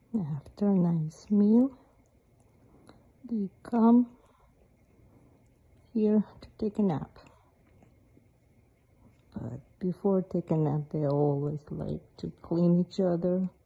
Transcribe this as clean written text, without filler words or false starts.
After a nice meal, they come here to take a nap. But before taking a nap, they always like to clean each other,